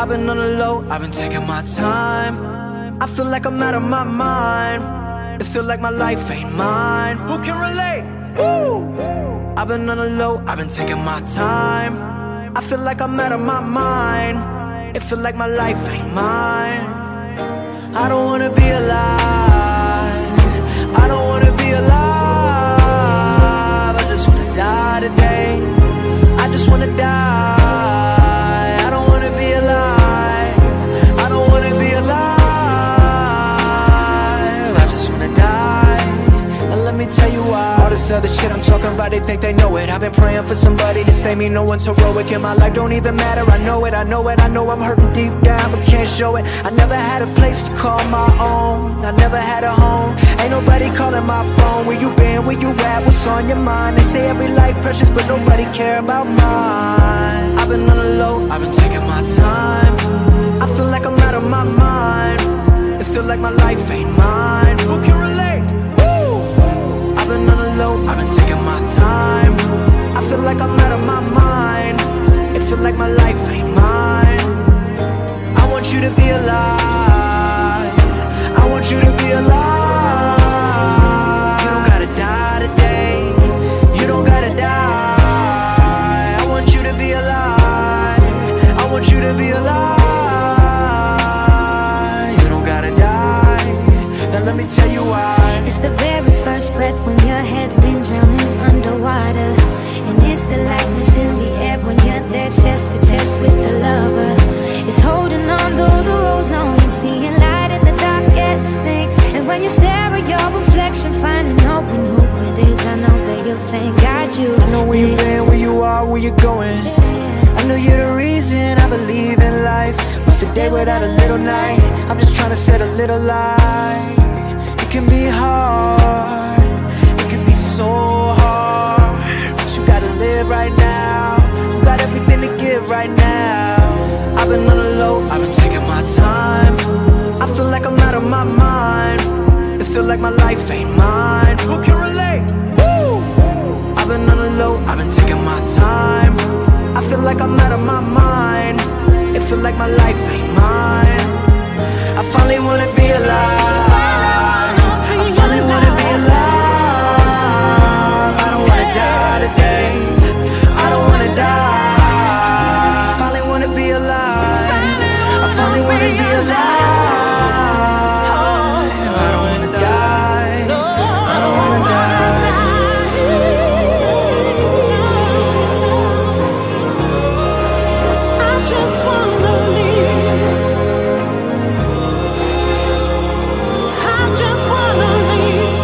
I've been on the low, I've been taking my time. I feel like I'm out of my mind. It feel like my life ain't mine. Who can relate? Woo! I've been on the low, I've been taking my time. I feel like I'm out of my mind. It feel like my life ain't mine. I don't wanna be alive. I don't wanna be alive. I just wanna die today. I just wanna die. I don't wanna be alive. I don't wanna be alive. I just wanna die. And let me tell you why. All this other shit I'm talking about, they think they know it. I've been praying for somebody to save me. No one's heroic in my life, don't even matter. I know it, I know it, I know I'm hurting deep down, but can't show it. I never had a place to call my own. I never had a home. Ain't nobody calling my phone. Where you been, where you at, what's on your mind? They say every life precious, but nobody care about mine. I've been on the low, I've been taking my time. I feel like I'm out of my mind. It feel like my life ain't mine. Who can relate? Woo! I've been on the low, I've been taking my time. I feel like I'm out of my mind. It feel like my life ain't mine. I want you to be alive. I want you to be alive. You don't gotta die today. You don't gotta die. I want you to be alive. I want you to be alive. You don't gotta die. Now let me tell you why. It's the very first breath when your head's been drowning underwater. And it's the lightness in the air when you're there chest to chest with the lover. It's holding on though the road's long and seeing light in the darkest things. And when you stare at your reflection, finding hope in who it is, I know that you'll thank God you. I know where you've been, where you are, where you're going. I know you're the reason I believe in life. What's the day without a little night? I'm just trying to set a little light. It can be hard, it can be so hard, but you gotta live right now. You got everything to give right now. I've been on the low, I've been taking my time. I feel like I'm out of my mind. It feel like my life ain't mine. Who can relate? Woo! I've been on the low, I've been taking my time. I feel like I'm out of my mind. It feel like my life ain't mine. I finally wanna be alive. I finally wanna be alive. I don't wanna die today. I don't wanna die. I finally wanna be alive. I finally wanna be alive. I don't wanna die. I don't wanna die. I just wanna live. I just wanna live.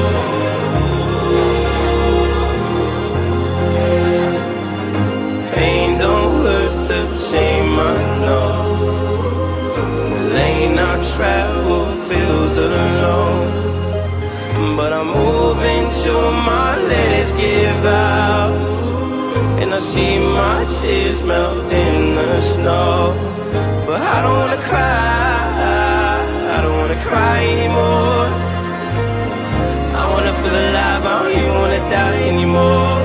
Pain don't hurt the same, I know. The lane I travel feels alone, but I'm moving till my legs give out, and I see my tears melt in the snow. But I don't wanna cry, I don't wanna cry anymore. I wanna feel alive, I don't even wanna die anymore.